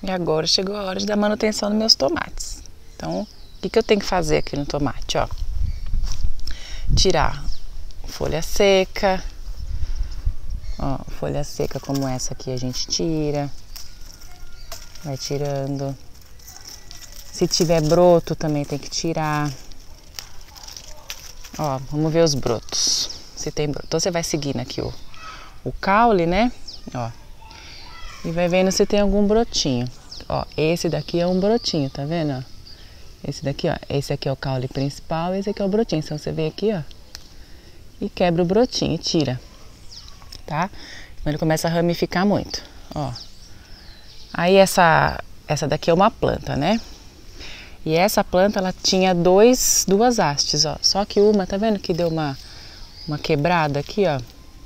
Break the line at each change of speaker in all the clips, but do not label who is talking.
E agora chegou a hora de dar manutenção nos meus tomates. Então, o que eu tenho que fazer aqui no tomate, ó? Tirar folha seca. Ó, folha seca como essa aqui a gente tira. Vai tirando. Se tiver broto também tem que tirar. Ó, vamos ver os brotos. Se tem broto. Então você vai seguindo aqui o caule, né? Ó. E vai vendo se tem algum brotinho. Ó, esse daqui é um brotinho, tá vendo? Ó? Esse daqui, ó. Esse aqui é o caule principal, esse aqui é o brotinho. Então você vem aqui, ó. E quebra o brotinho e tira. Tá? Então ele começa a ramificar muito. Ó. Aí essa daqui é uma planta, né? E essa planta, ela tinha duas hastes, ó. Só que uma, tá vendo que deu uma quebrada aqui, ó.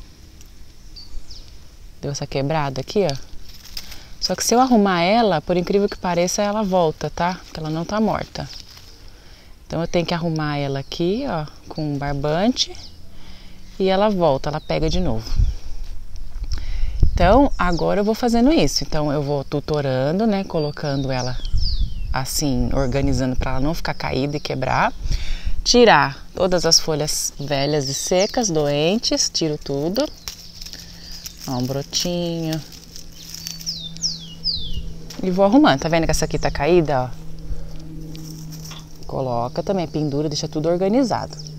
Deu essa quebrada aqui, ó. Só que se eu arrumar ela, por incrível que pareça, ela volta, tá? Porque ela não tá morta. Então eu tenho que arrumar ela aqui, ó, com um barbante. E ela volta, ela pega de novo. Então, agora eu vou fazendo isso. Então eu vou tutorando, né? Colocando ela assim, organizando para ela não ficar caída e quebrar. Tirar todas as folhas velhas e secas, doentes, tiro tudo. Ó, um brotinho. E vou arrumando. Tá vendo que essa aqui tá caída, ó? Coloca também, pendura, deixa tudo organizado.